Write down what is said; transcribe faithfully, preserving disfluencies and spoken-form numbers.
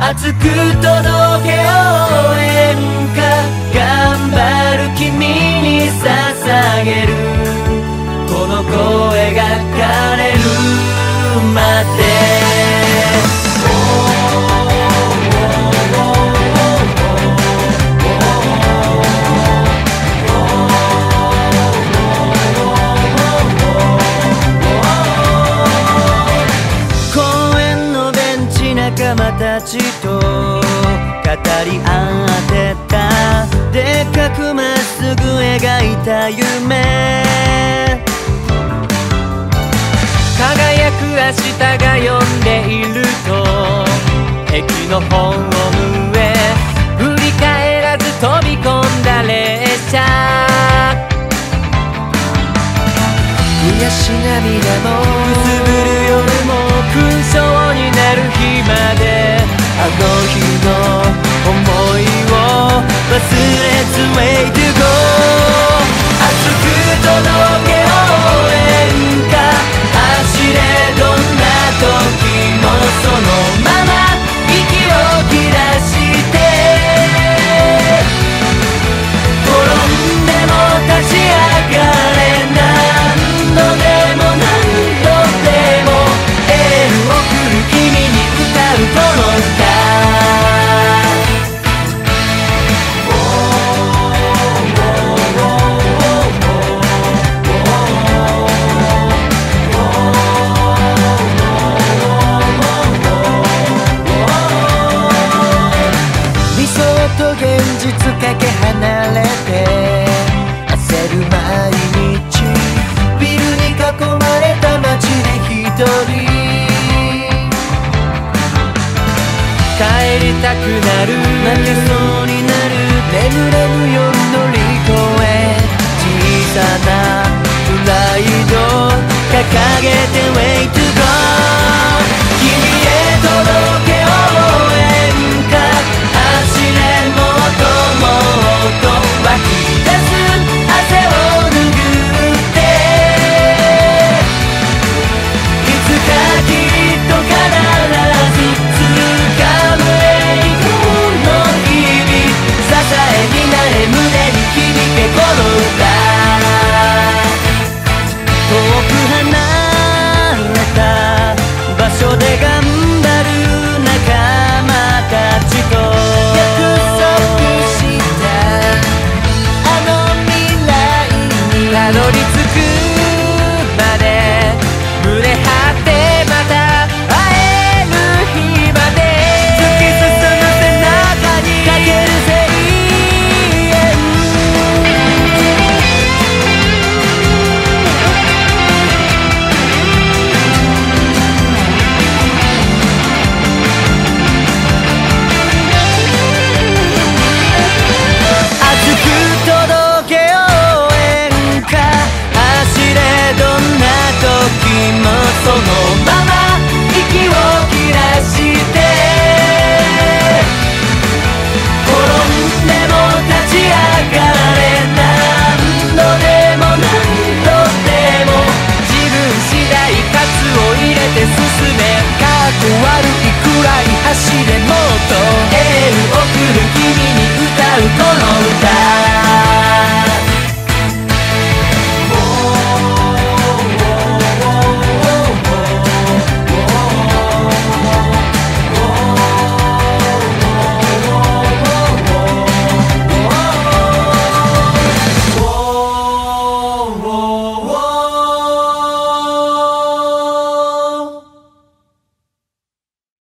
熱く届け応援歌、頑張る君に捧げる、この声が枯れるまで。仲間たちと語り合ってた、でっかくまっすぐ描いた夢、輝く明日が呼んでいると駅のホームへ振り返らず飛び込んだ列車、悔し涙もくすぶる夜も勲章になる日まで、あの日の想いを忘れず Way to go、 熱く届け応援歌、走れどんな時もそのまま息を切らして、転んでも立ち上がれ、何度でも何度でもエールを送る君に歌うこの歌、理想と現実かけ離れて焦る毎日、ビルに囲まれた街で一人帰りたくなる、泣けそうになる、眠れぬ夜乗り越え、小さなプライド掲げて Way to go、 君へ届け応援歌、走れもっともっと湧き出す汗を拭って、いつかきっと必ず掴む栄光の日々、支えになれ、胸に響けこの歌、遠く離れた場所で頑張る仲間たちと約束したあの未来にたどり着くまで、胸張ってまた会える日まで、突き進む背中にかける声援、熱く届け応援歌、走れどんな時もそのまま息を切らして、転んでも立ち上がれ、何度でも何度でも自分次第喝を入れて進め、かっこ悪いくらい走れも